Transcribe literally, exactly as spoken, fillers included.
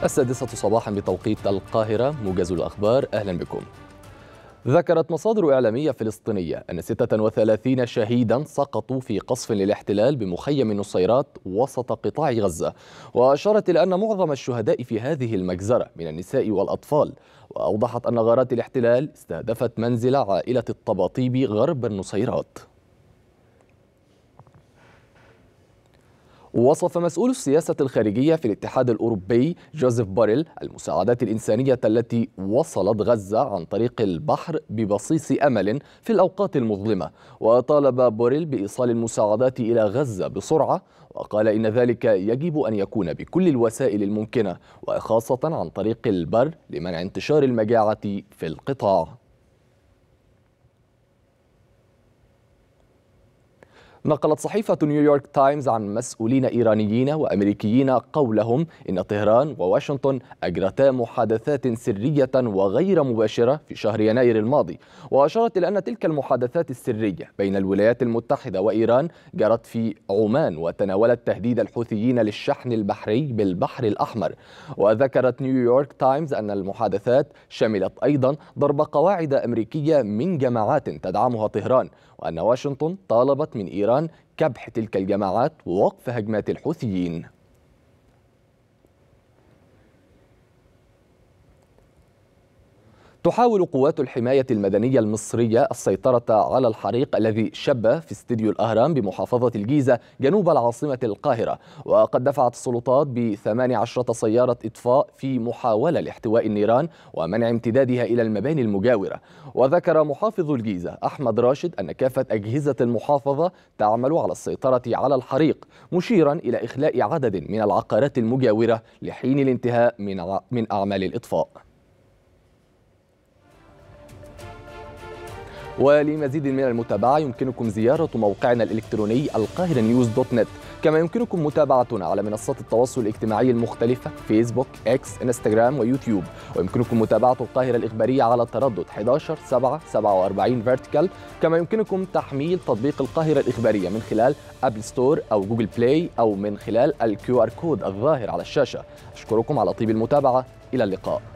السادسة صباحا بتوقيت القاهرة، موجز الأخبار، أهلا بكم. ذكرت مصادر إعلامية فلسطينية أن ستة وثلاثين شهيدا سقطوا في قصف للاحتلال بمخيم النصيرات وسط قطاع غزة، وأشارت إلى أن معظم الشهداء في هذه المجزرة من النساء والأطفال، وأوضحت أن غارات الاحتلال استهدفت منزل عائلة الطباطيبي غرب النصيرات. وصف مسؤول السياسة الخارجية في الاتحاد الأوروبي جوزيف بوريل المساعدات الإنسانية التي وصلت غزة عن طريق البحر ببصيص أمل في الأوقات المظلمة، وطالب بوريل بإيصال المساعدات إلى غزة بسرعة، وقال إن ذلك يجب أن يكون بكل الوسائل الممكنة وخاصة عن طريق البر لمنع انتشار المجاعة في القطاع. نقلت صحيفة نيويورك تايمز عن مسؤولين إيرانيين وأمريكيين قولهم إن طهران وواشنطن أجرتا محادثات سرية وغير مباشرة في شهر يناير الماضي، وأشارت إلى أن تلك المحادثات السرية بين الولايات المتحدة وإيران جرت في عمان وتناولت تهديد الحوثيين للشحن البحري بالبحر الأحمر. وذكرت نيويورك تايمز أن المحادثات شملت أيضا ضرب قواعد أمريكية من جماعات تدعمها طهران، وأن واشنطن طالبت من إيران كبح تلك الجماعات ووقف هجمات الحوثيين. تحاول قوات الحماية المدنية المصرية السيطرة على الحريق الذي شب في استديو الأهرام بمحافظة الجيزة جنوب العاصمة القاهرة، وقد دفعت السلطات بثمان عشرة سيارة إطفاء في محاولة لاحتواء النيران ومنع امتدادها إلى المباني المجاورة. وذكر محافظ الجيزة أحمد راشد أن كافة أجهزة المحافظة تعمل على السيطرة على الحريق، مشيرا إلى إخلاء عدد من العقارات المجاورة لحين الانتهاء من من أعمال الإطفاء. ولمزيد من المتابعة يمكنكم زيارة موقعنا الإلكتروني القاهرة نيوز دوت نت، كما يمكنكم متابعتنا على منصات التواصل الاجتماعي المختلفة فيسبوك، إكس، إنستغرام ويوتيوب. ويمكنكم متابعة القاهرة الإخبارية على تردد أحد عشر سبعة سبعة وأربعين فيرتيكال، كما يمكنكم تحميل تطبيق القاهرة الإخبارية من خلال أبل ستور أو جوجل بلاي أو من خلال الكيو آر كود الظاهر على الشاشة. أشكركم على طيب المتابعة، إلى اللقاء.